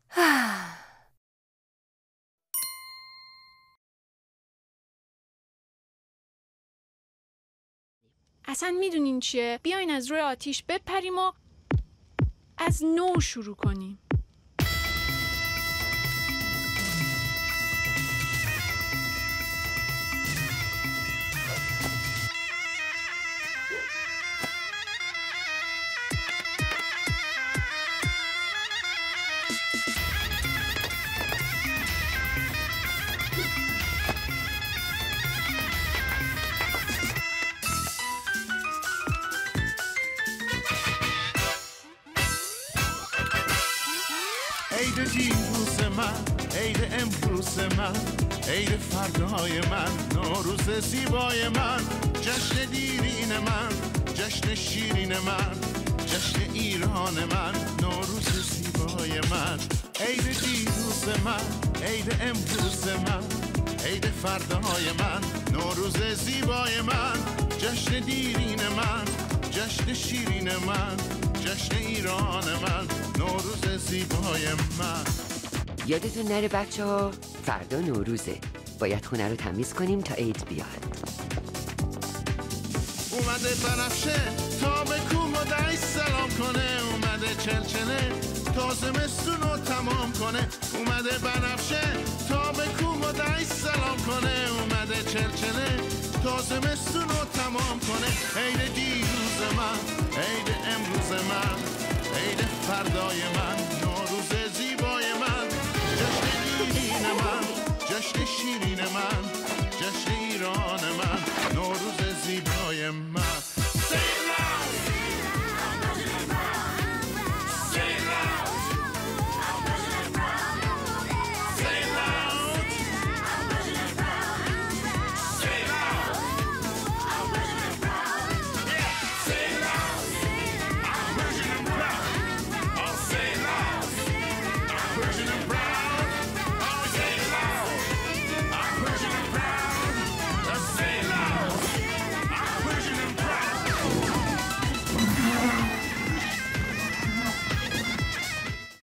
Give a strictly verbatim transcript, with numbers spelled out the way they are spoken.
اصلا میدونین چیه؟ بیاین از روی آتیش بپریم و از نو شروع کنیم. عید دیروز من، عید امروز من، عید فردای من، نوروز زیبای من، جشن دیرین من، جشن شیرین من، جشن ایران من، نوروز زیبای من. عید دیروز من، عید امروز من، عید فردای من، نوروز زیبای من، جشن دیرین من، جشن شیرین من، جشن ایران من، نوروز زیبای من. یادتون نره بچه ها، فردا نوروزه. باید خونه رو تمیز کنیم تا عید بیاد. اومده بنفشه تا به کوه و دشت سلام کنه، اومده چلچله تا زمستون رو تمام کنه، اومده بنفشه تا به کوه و دشت سلام کنه، اومده چلچله تا زمستون رو تمام کنه. عید دیروز من، عید امروز من، عید فردای من، نوروز زیبای من، جشن دیرین من، جشن شیرین من،